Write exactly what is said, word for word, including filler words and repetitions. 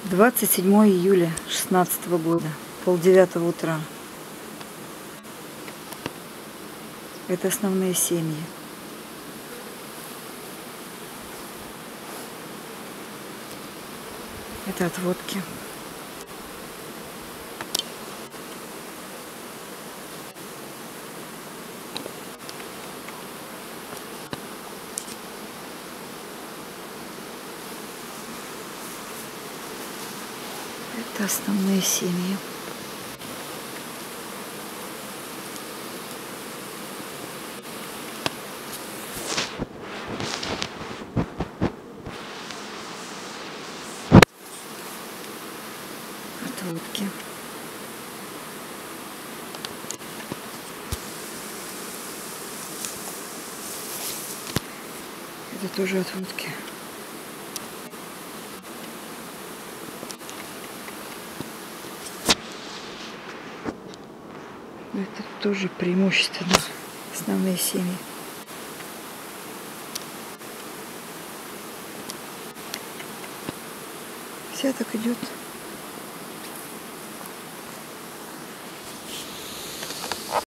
двадцать седьмое июля шестнадцатого года, полдевятого утра. Это основные семьи. Это отводки. Это основные семьи. Отводки. Это тоже отводки. Это тоже преимущественно основные семьи. Вся так идет.